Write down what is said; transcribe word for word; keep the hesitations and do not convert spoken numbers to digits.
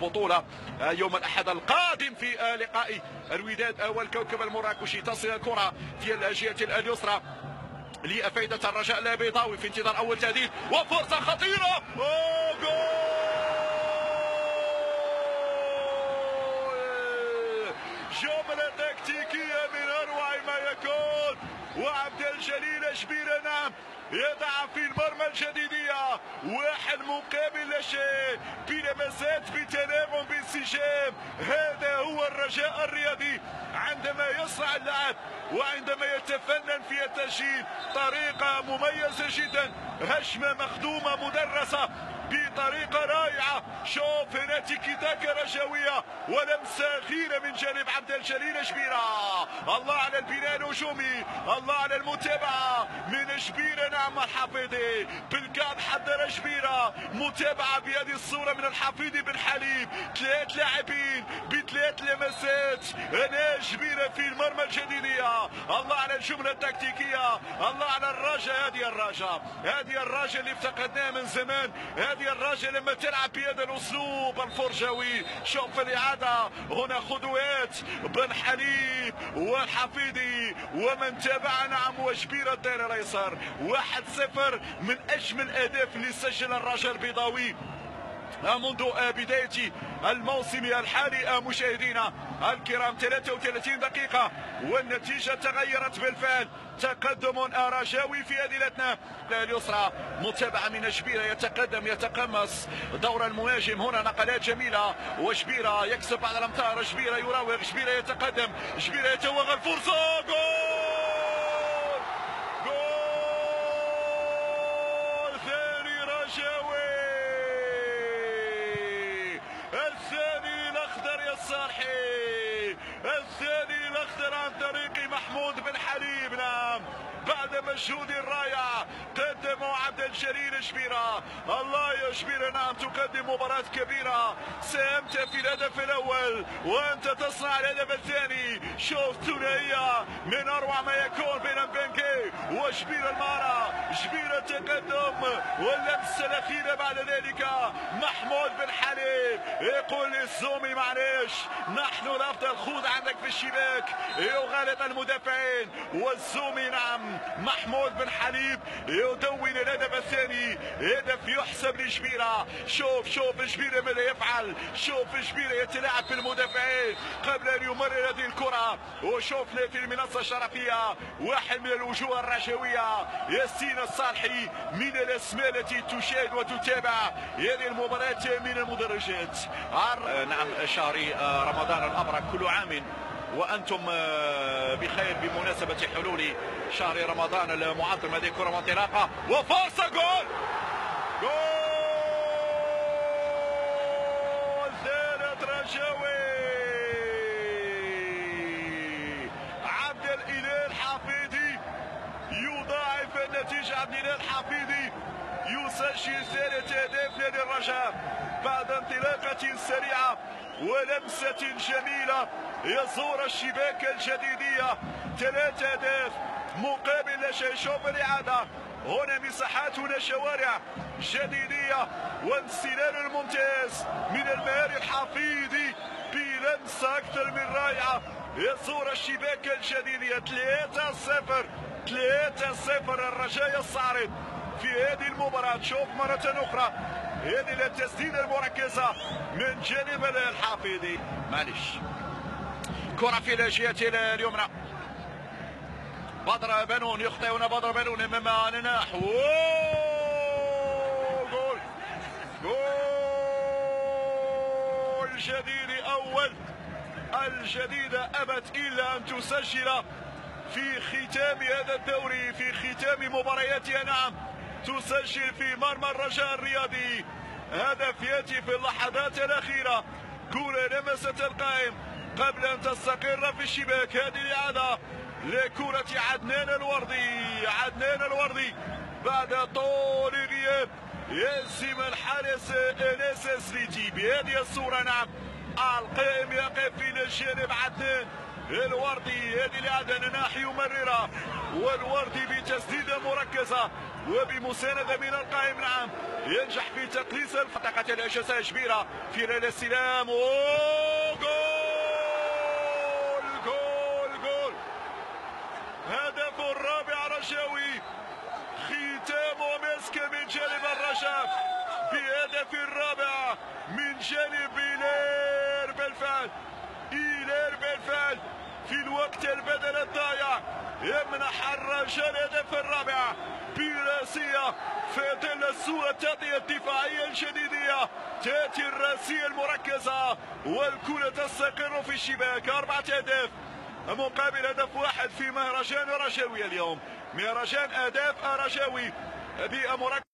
البطولة يوم الأحد القادم في لقاء الوداد والكوكب المراكشي. تصل الكرة في الجهة اليسرى لفائدة الرجاء البيضاوي في انتظار أول تهديد وفرصة خطيرة. أوه جول! جملة تكتيكية من أروع ما يكون، وعبد الجليل جبيرة نعم يضع في المرمى الجديدية واحد مقابل لا شيء، بلمسات بتناغم بانسجام. هذا هو الرجاء الرياضي عندما يصنع اللعب وعندما يتفنن في التسجيل. طريقة مميزة جدا، هشمة مخدومة مدرسة بطريقة رائعة. شوف هنا تيكي تاكا رجاوية ولمسة أخيرة من جانب عبد الجليل جبيرة. الله على البناء الهجومي، الله على المتابعة من جبيرة نعم الحفيظي. بالكاد حضر جبيرة، متابعة بهذه الصورة من الحفيظي بن حليب. ثلاث لاعبين بثلاث لمسات، هنا جبيرة في المرمى الجديدية. الله على الجملة التكتيكية، الله على الرجاء. هذه الرجاء، هذه الرجاء اللي افتقدناها من زمان، هذه الرجاء لما تلعب بهذا الاسلوب الفرجاوي. شوف الاعاده هنا، خطوات بن حليب والحفيظي ومن تابع نعم وجبير الدائري الايسر. واحد صفر من اجمل الاهداف اللي سجل الرجاء البيضاوي منذ بداية الموسم الحالي. مشاهدينا الكرام ثلاثة وثلاثين دقيقة والنتيجة تغيرت بالفعل. تقدم رجاوي في هذه الاثناء اليسرى، متابعة من جبيرة يتقدم يتقمص دور المهاجم. هنا نقلات جميلة وجبيرة يكسب بعض الامتار. جبيرة يراوغ، جبيرة يتقدم، جبيرة يتوغل، فرصة جول! جول ثاني رجاوي، الثاني الاخضر يا الصالحي، الثاني الاخضر عن طريق محمود بن حليب. نعم بعد مجهود رائع قدمه عبد الجليل جبيرة. الله يا جبيرة نعم تقدم مباراة كبيرة. ساهمت في الهدف الاول وانت تصنع الهدف الثاني. شوف ثنائية من اروع ما يكون بين بنكي وجبيرة المارة. جبيرة تقدم واللمسة الاخيرة بعد ذلك محمود بن حليب يقول للزومي معليش نحن الافضل، خذ عندك في الشباك. يغالط المدافعين والزومي نعم محمود بن حليب يدون الهدف الثاني. هدف يحسب لجبيرة. شوف شوف جبيرة ماذا يفعل، شوف جبيرة يتلاعب في المدافعين قبل ان يمرر هذه الكرة. وشوفنا في المنصة الشرفية واحد من الوجوه الرجاوية ياسين الصالحي من الاسماء التي تشاهد وتتابع هذه المباراة من المدرجات. نعم شهر رمضان الأبرك كل عام وأنتم بخير بمناسبة حلول شهر رمضان المعظم. هذه كرة انطلاقة وفرصة جول! جول ثالث رجاوي. عبد الإله الحفيظي يضاعف النتيجة. عبد الإله الحفيظي يسجل ثالث أهداف نادي الرجاء بعد انطلاقة سريعة ولمسة جميلة يزور الشباك الجديدية. ثلاث أهداف مقابل لا شيء. شوف الإعادة هنا، مساحات هنا، شوارع جديدية وانسلال ممتاز من المهاري الحفيظي بلمسة أكثر من رائعة يزور الشباك الجديدية. ثلاثة صفر ثلاثة صفر الرجاء الصاعد في هذه المباراة. شوف مرة أخرى هذه التسديدة المركزة من جانب الحفيظي. معلش كرة في الجهة اليمنى، بدر بنون يخطئ هنا. بدر بنون امام نناح، جول جول جديد اول. الجديدة ابت الا ان تسجل في ختام هذا الدوري، في ختام مبارياتها. نعم تسجل في مرمى الرجاء الرياضي هدف ياتي في اللحظات الاخيره. كرة لمست القائم قبل ان تستقر في الشباك. هذه الاعاده لكرة عدنان الوردي. عدنان الوردي بعد طول غياب يهزم الحارس انس سليتي بهذه الصورة. نعم القائم يقف في الجانب عدنان الوردي هذه لعدن ناحية مريرة، والوردي بتسديدة مركزة وبمساندة من القائم العام ينجح في تقليص منطقة الهجسة جبيرة في ليلة السلام. وجول جول جول هدف الرابع رشاوي، ختام ومسك من جانب الرجاء بهدف الرابع من جانب إيلير بالفعل. إيلير بالفعل في الوقت البدل الضايع يمنح الرجاء الهدف الرابع براسية في ظل الصورة التغطية الدفاعية الجديدة. تأتي الراسية المركزة والكرة تستقر في الشباك. أربعة أهداف مقابل هدف واحد في مهرجان رجاوي اليوم. مهرجان أهداف رجاوي بمركز